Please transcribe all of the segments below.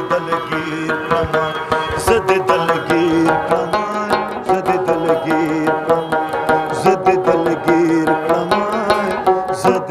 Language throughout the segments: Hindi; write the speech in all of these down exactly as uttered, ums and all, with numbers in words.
दलगीर कमाल, ज़द दलगीर कमाल, ज़द दलगीर कमाल, ज़द दलगीर कमाल, ज़द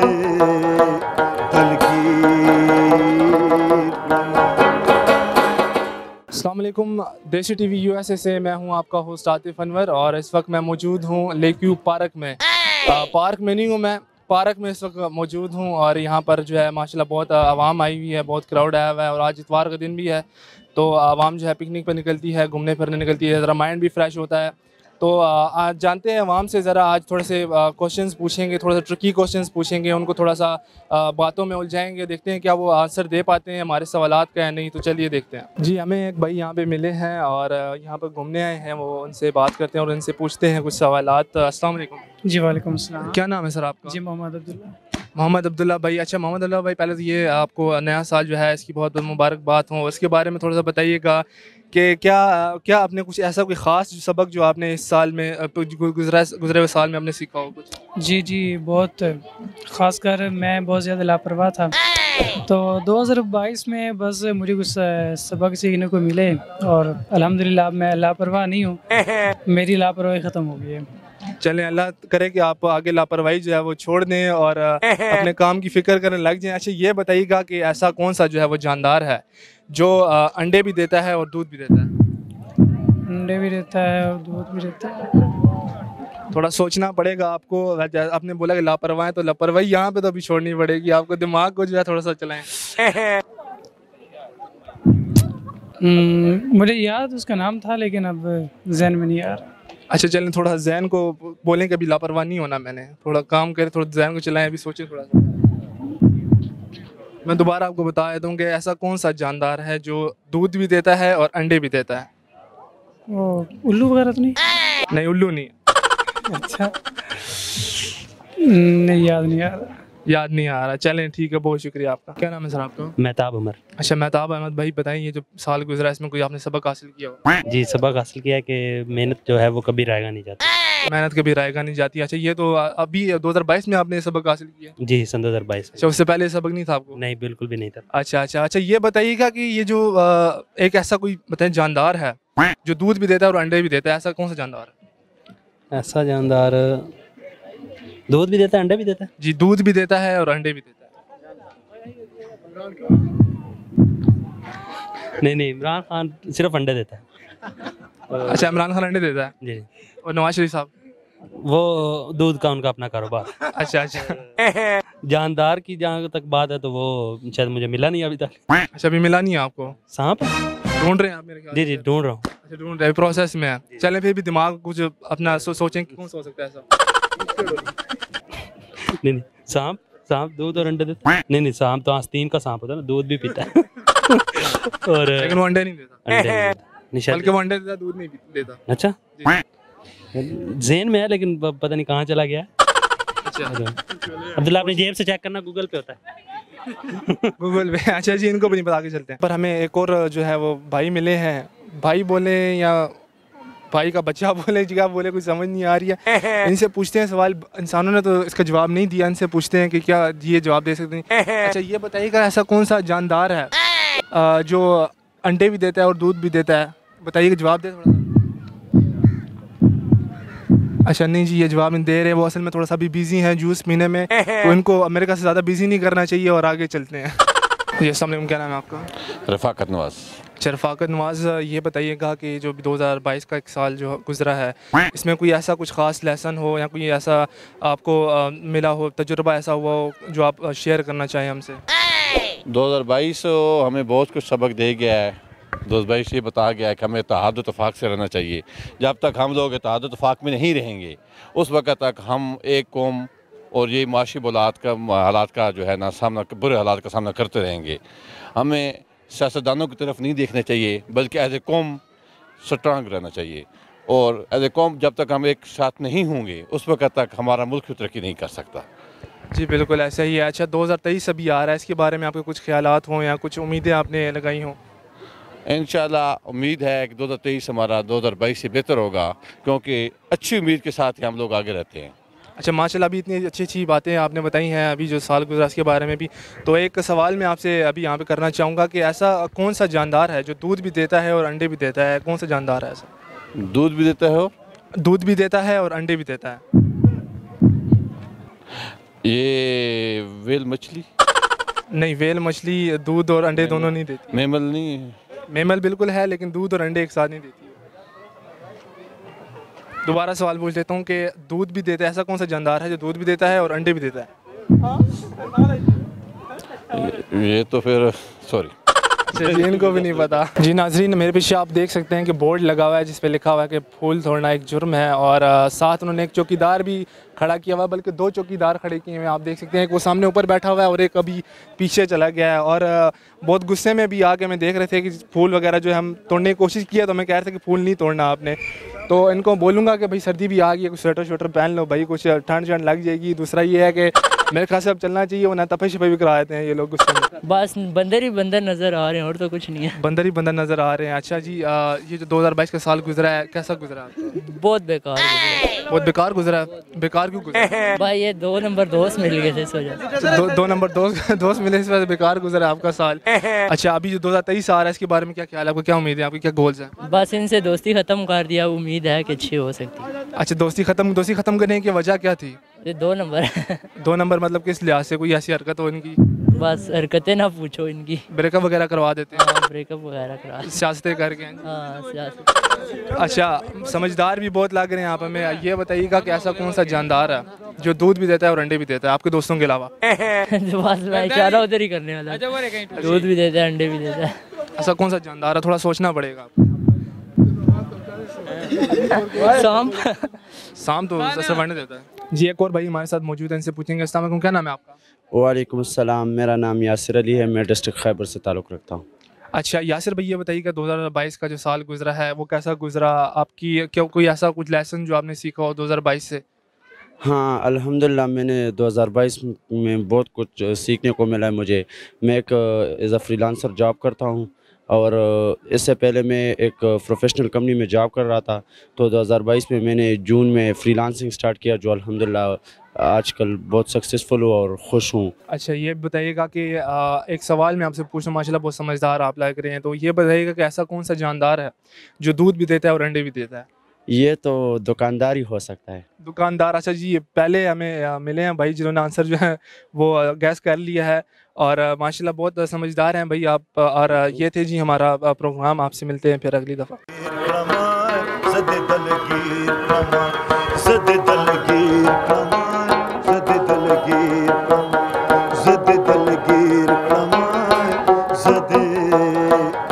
दलगीर कमाल। अस्सलाम वालेकुम, देसी टीवी यूएसए से मैं हूं आपका होस्ट आतिफ अनवर और इस वक्त मैं मौजूद हूं लेक्यू पार्क में। आ, पार्क में नहीं हूं मैं, पार्क में इस वक्त मौजूद हूं और यहां पर जो है माशाल्लाह बहुत आवाम आई हुई है, बहुत क्राउड आया हुआ है और आज इतवार का दिन भी है तो आवाम जो है पिकनिक पर निकलती है, घूमने फिरने निकलती है, ज़रा माइंड भी फ्रेश होता है। तो आज जानते हैं आवाम से, ज़रा आज थोड़े से क्वेश्चंस पूछेंगे, थोड़ा सा ट्रिकी क्वेश्चंस पूछेंगे, उनको थोड़ा सा आ, बातों में उलझाएंगे, देखते हैं क्या वो आंसर दे पाते हैं हमारे सवालात का या नहीं। तो चलिए देखते हैं। जी, हमें एक भाई यहाँ पे मिले हैं और यहाँ पर घूमने आए हैं, वो उनसे बात करते हैं और उनसे पूछते हैं कुछ सवालात। अस्सलाम वालेकुम। जी वालेकुम अस्सलाम। क्या नाम है सर आपका? जी मोहम्मद अब्दुल्ला। मोहम्मद अब्दुल्ला भाई, अच्छा मोहम्मद अब्दुल्ला भाई, पहले तो ये आपको नया साल जो है इसकी बहुत बहुत मुबारकबाद हो। इसके बारे में थोड़ा सा बताइएगा कि क्या क्या आपने कुछ ऐसा कोई ख़ास सबक जो आपने इस साल में गुजरा गुजरे हुए साल में आपने सीखा हो कुछ? जी जी बहुत, ख़ासकर मैं बहुत ज़्यादा लापरवाह था तो दो हज़ार बाईस में बस मुझे कुछ सबक सीखने को मिले और अल्हम्दुलिल्लाह मैं लापरवाह नहीं हूँ, मेरी लापरवाही ख़त्म हो गई है। चलें, अल्लाह करे कि आप आगे लापरवाही जो है वो छोड़ दें और अपने काम की फ़िक्र करने लग जाएं। अच्छा ये बताइएगा कि ऐसा कौन सा जो है वो जानदार है जो अंडे भी देता है और दूध भी देता है? अंडे भी देता है और दूध भी देता है। थोड़ा सोचना पड़ेगा आपको। आपने बोला कि लापरवाही, तो लापरवाही यहाँ पे तो अभी छोड़नी पड़ेगी आपको, दिमाग को जो है थोड़ा सा चलाएं। मुझे याद उसका नाम था लेकिन अब जहन में नहीं आ रहा। अच्छा चलें, थोड़ा जहन को बोलें कि अभी लापरवाह नहीं होना, मैंने थोड़ा काम करे, थोड़ा जहन को चलाएं, अभी सोचें थोड़ा सा। मैं दोबारा आपको बता देता हूँ कि ऐसा कौन सा जानदार है जो दूध भी देता है और अंडे भी देता है? वो उल्लू वगैरह तो नहीं? नहीं, उल्लू नहीं। अच्छा नहीं, याद नहीं आ रहा। याद नहीं आ रहा, चलें ठीक है, बहुत शुक्रिया आपका। क्या नाम है सर आपका? महताब उमर। अच्छा महताब अहमद भाई, बताइए जो साल गुजरा इसमें कोई आपने सबक हासिल किया हो? जी, सबक हासिल किया है कि मेहनत जो है वो कभी रायगा नहीं जाती। मेहनत कभी रायगा नहीं जाती। अच्छा ये तो अभी दो हज़ार बाईस में आपने सबक हासिल किया? जी सन दो हज़ार बाईस। अच्छा, उससे पहले सबक नहीं था आपको? नहीं, बिल्कुल भी नहीं था। अच्छा अच्छा अच्छा ये बताइएगा कि ये जो एक ऐसा कोई बताएं जानदार है जो दूध भी देता है और अंडे भी देता है, ऐसा कौन सा जानदार है? ऐसा जानदार दूध भी देता है अंडे भी देता है? जी, दूध भी देता है और अंडे भी देता है। नहीं नहीं, इमरान खान सिर्फ अंडे देता है। अच्छा, इमरान खान अंडे देता है जी। और नवाज शरीफ साहब? वो दूध का उनका अपना कारोबार। अच्छा अच्छा जानदार की जहाँ तक बात है तो वो शायद मुझे मिला नहीं अभी तक। अच्छा, अभी मिला नहीं है आपको? सांप ढूंढ रहे हैं आप मेरे ख्याल? जी जी ढूंढ रहा हूँ। अच्छा, ढूंढ रहे, प्रोसेस में है। चलें फिर भी दिमाग कुछ अपना सो, सोचें कि कौन सा हो सकता है ऐसा। नहीं नहीं, सांप सांप दूध और अंडे देता है? नहीं नहीं, सांप तो आस्तीन का सांप होता है ना, दूध भी पीता है। और लेकिन वो अंडे नहीं देता। अंडे नहीं देता, बल्कि वो अंडे देता, दूध नहीं देता। अच्छा, ज़हन में है लेकिन पता नहीं कहाँ चला गया। अच्छा अब्दुल्ला, अपनी जेब से चेक करना, गूगल पे होता है। गूगल पे। अच्छा जी, इनको भी नहीं पता, आगे चलते हैं। पर हमें एक और जो है वो भाई मिले हैं, भाई बोले या भाई का बच्चा बोले, क्या बोले कुछ समझ नहीं आ रही है। इनसे पूछते हैं सवाल, इंसानों ने तो इसका जवाब नहीं दिया, इनसे पूछते हैं कि क्या ये जवाब दे सकते हैं। अच्छा ये बताइएगा ऐसा कौन सा जानदार है जो अंडे भी देता है और दूध भी देता है? बताइएगा, जवाब दे थोड़ा सा। अच्छा नहीं जी, ये जवाब नहीं दे रहे, वो असल में थोड़ा सा भी बिजी हैं जूस पीने में, तो इनको अमेरिका से ज़्यादा बिजी नहीं करना चाहिए और आगे चलते हैं। जी अस्सलाम वालेकुम, क्या नाम है आपका? रफ़ाकत नवाज़। अच्छा रफ़ाकत नवाज़, ये बताइएगा कि जो दो हज़ार बाईस का एक साल जो गुजरा है इसमें कोई ऐसा कुछ ख़ास लेसन हो या कोई ऐसा आपको आ, मिला हो, तजुर्बा ऐसा हुआ हो जो आप शेयर करना चाहें हमसे? दो हज़ार बाईस हमें बहुत कुछ सबक दे गया है। दो हज़ार बाईस ये बता गया है कि हमें इत्तेहाद इत्तेफाक से रहना चाहिए। जब तक हम लोग इत्तेहाद इत्तेफाक में नहीं रहेंगे उस वक्त तक हम एक कौम और ये माशी बुलात का हालात का जो है ना सामना, बुरे हालात का सामना करते रहेंगे। हमें सियासतदानों की तरफ नहीं देखना चाहिए बल्कि एज ए कौम स्ट्रांग रहना चाहिए, और एज ए कौम जब तक हम एक साथ नहीं होंगे उस वक्त तक हमारा मुल्क तरक्की नहीं कर सकता। जी बिल्कुल ऐसा ही है। अच्छा दो हज़ार तेईस अभी आ रहा है, इसके बारे में आपके कुछ ख्यालात हों या कुछ उम्मीदें आपने लगाई हों? इंशाल्लाह उम्मीद है कि दो हज़ार तेईस हमारा दो हज़ार बाईस से बेहतर होगा, क्योंकि अच्छी उम्मीद के साथ ही हम लोग आगे रहते हैं। अच्छा माशाल्लाह, अभी इतनी अच्छी अच्छी बातें आपने बताई हैं अभी जो साल गुजरा इसके बारे में भी। तो एक सवाल मैं आपसे अभी यहाँ पे करना चाहूँगा कि ऐसा कौन सा जानदार है जो दूध भी देता है और अंडे भी देता है? कौन सा जानदार है ऐसा? दूध भी देता है और दूध भी देता है और अंडे भी देता है। ये वेल मछली। नहीं, वेल मछली दूध और अंडे दोनों नहीं देती। मेमल नहीं है। मेमल बिल्कुल है, लेकिन दूध और अंडे एक साथ नहीं देती है। दोबारा सवाल पूछ लेता हूँ कि दूध भी देता है, ऐसा कौन सा जानदार है जो दूध भी देता है और अंडे भी देता है? ये तो फिर सॉरी जी, इनको भी नहीं पता। जी नाजरीन, मेरे पीछे आप देख सकते हैं कि बोर्ड लगा हुआ है जिस पे लिखा हुआ है कि फूल तोड़ना एक जुर्म है, और आ, साथ उन्होंने एक चौकीदार भी खड़ा किया हुआ है, बल्कि दो चौकीदार खड़े किए हुए हैं। आप देख सकते हैं कि वो सामने ऊपर बैठा हुआ है और एक अभी पीछे चला गया है, और आ, बहुत गुस्से में भी आके मैं देख रहे थे कि फूल वगैरह जो है हम तोड़ने की कोशिश किया, तो मैं कह रहे थे कि फूल नहीं तोड़ना आपने। तो इनको बोलूँगा कि भाई सर्दी भी आ गई है, कुछ स्वेटर स्वेटर पहन लो भाई, कुछ ठंड ठंड लग जाएगी। दूसरा ये है कि मेरे ख्याल से अब चलना चाहिए, वरना तपे शपे भी करा देते हैं ये लोग गुस्से में। बस बंदर ही बंदर नज़र आ रहे हैं और तो कुछ नहीं है। बंदर ही बंदर नज़र आ रहे हैं। अच्छा जी, आ, ये जो दो हज़ार बाईस का साल गुजरा है कैसा गुजरा है? बहुत बेकार गुजरा। बहुत बेकार गुजरा है। बेकार क्यों गुजरा? भाई ये दो नंबर दोस्त मिल गए थे इस वजह से। दो, दो नंबर दोस्त दोस्त मिले इस वजह से बेकार गुजरा है आपका साल। अच्छा, अभी जो दो हज़ार तेईस आ रहा है इसके बारे में क्या ख्याल है आपको? क्या उम्मीद है आपकी? क्या गोल्स हैं? बस इनसे दोस्ती ख़त्म कर दिया, उम्मीद है कि अच्छी हो सकती है। अच्छा, दोस्ती खत्म दोस्ती खत्म करने की वजह क्या थी? ये दो नंबर दो नंबर मतलब किस लिहाज से? कोई ऐसी हरकत हो इनकी? बस हरकतें ना पूछो इनकी। ब्रेकअप वगैरह करवा देते हैं, हाँ, ब्रेकअप वगैरह करा। सियासतें करके। हाँ सियासत। अच्छा, समझदार भी बहुत लग रहे हैं आप हमें। ये बताइएगा कि ऐसा कौन सा जानदार है जो दूध भी देता है और अंडे भी देता है आपके दोस्तों के अलावा? बस मैं इशारा उधर ही करने वाला। दूध भी देता है, अंडे भी देता है। ऐसा कौन सा जानदार है? थोड़ा सोचना पड़ेगा। शाम शाम तो सिर्फ अंडे देता है। जी, एक और भाई हमारे साथ मौजूद है, इनसे पूछेंगे। अस्सलाम वालेकुम, क्या नाम है आपका? वालेकुम अस्सलाम, मेरा नाम यासिर अली है, मैं डिस्ट्रिक्ट खैबर से ताल्लुक़ रखता हूँ। अच्छा यासिर भाई, ये बताइएगा दो हज़ार बाईस का जो साल गुजरा है वो कैसा गुजरा आपकी? क्या कोई ऐसा कुछ लेसन जो आपने सीखा हो दो हज़ार बाईस से? हाँ अल्हम्दुलिल्लाह, मैंने दो हज़ार बाईस में बहुत कुछ सीखने को मिला है मुझे। मैं एक एज़ अ फ्रीलांसर जॉब करता हूँ, और इससे पहले मैं एक प्रोफेशनल कंपनी में जॉब कर रहा था। तो दो हज़ार बाईस में मैंने जून में फ्रीलांसिंग स्टार्ट किया, जो अल्हम्दुलिल्लाह आजकल बहुत सक्सेसफुल हूँ और खुश हूँ। अच्छा, ये बताइएगा कि आ, एक सवाल मैं आपसे पूछूं, माशाल्लाह बहुत समझदार आप लग रहे हैं, तो ये बताइएगा कि ऐसा कौन सा जानदार है जो दूध भी देता है और अंडे भी देता है? ये तो दुकानदार ही हो सकता है। दुकानदार। अच्छा जी, पहले हमें आ, मिले हैं भाई जिन्होंने आंसर जो है वो गैस कर लिया है, और आ, माशाल्लाह बहुत समझदार हैं भाई आप। और आ, ये थे जी हमारा प्रोग्राम, आपसे मिलते हैं फिर अगली दफ़ा। ज़दे दलगीर कमां, ज़दे दलगीर कमां, ज़दे दलगीर कमां, ज़दे दलगीर कमां, ज़दे